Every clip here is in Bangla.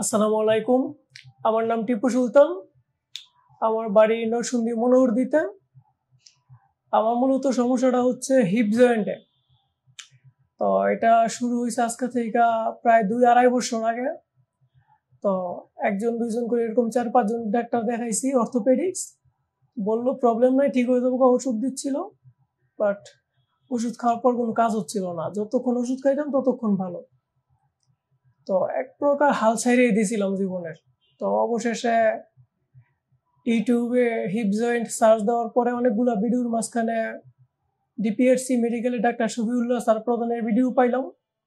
আসসালামু আলাইকুম। আমার নাম টিপু সুলতান। আমার বাড়ি নরসিংদী মনোহরদীতে। আমার মূলত সমস্যাটা হচ্ছে হিপ জয়েন্টে। তো এটা শুরু হয়েছে আজকে থেকে প্রায় 2-2.5 বছর আগে। তো একজন দুইজন করে এরকম 4-5 জন ডাক্তার দেখাইছি, অর্থোপেডিক্স। বললো প্রবলেম নাই, ঠিক হয়ে যাবো, ওষুধ দিচ্ছিল। বাট ওষুধ খাওয়ার পর কোনো কাজ হচ্ছিল না। যতক্ষণ ওষুধ খাইতাম ততক্ষণ ভালো। তো এক প্রকার হাল ছাইড়িয়ে দিয়েছিলাম জীবনের। তো অবশেষে ইউটিউবে হিপ জয়েন্ট সার্চ দেওয়ার পরে অনেকগুলো ভিডিওর মাঝখানে ডিপিআরসি মেডিকেলে ডাক্তার শফিউল্লাহ স্যার প্রধানের ভিডিও পাইলাম।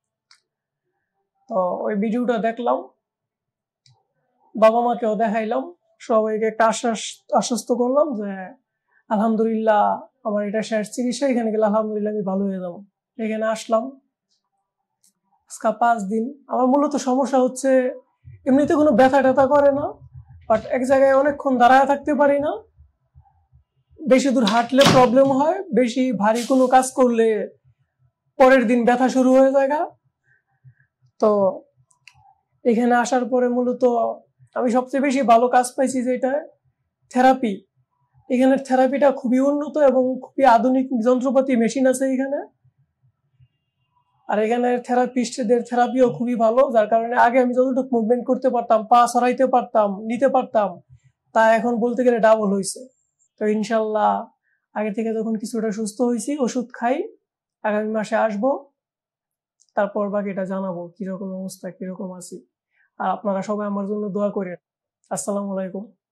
তো ওই ভিডিওটা দেখলাম, বাবা মাকেও দেখাইলাম, সবাইকে একটা আশ্বস্ত করলাম যে আলহামদুলিল্লাহ আমার এটা শেষ চিকিৎসা, এখানে গেলে আলহামদুলিল্লাহ আমি ভালো হয়ে যাবো। এখানে আসলাম আজকে 5 দিন। আমার মূলত সমস্যা হচ্ছে এমনিতে কোনো ব্যথা ট্যাথা করে না, বাট এক জায়গায় অনেকক্ষণ দাঁড়ায় থাকতে পারি না। বেশি দূর হাঁটলে প্রবলেম হয়, বেশি ভারী কোনো কাজ করলে পরের দিন ব্যথা শুরু হয়ে যায়। তো এখানে আসার পরে মূলত আমি সবচেয়ে বেশি ভালো কাজ পাইছি যেটা থেরাপি। এখানের থেরাপিটা খুবই উন্নত এবং খুবই আধুনিক যন্ত্রপাতি মেশিন আছে এখানে। আর এখানের থেরাপিস্টদের থেরাপিও খুবই ভালো, যার কারণে আগে আমি যতটুকু মুভমেন্ট করতে পারতাম, পা সরাইতে পারতাম, নিতে পারতাম, তা এখন বলতে গেলে ডাবল হয়েছে। তো ইনশাল্লাহ আগে থেকে যখন কিছুটা সুস্থ হয়েছি, ওষুধ খাই, আগামী মাসে আসবো, তারপর বাকিটা জানাবো কিরকম অবস্থা, কিরকম আছি। আর আপনারা সবাই আমার জন্য দোয়া করেন। আসসালামু আলাইকুম।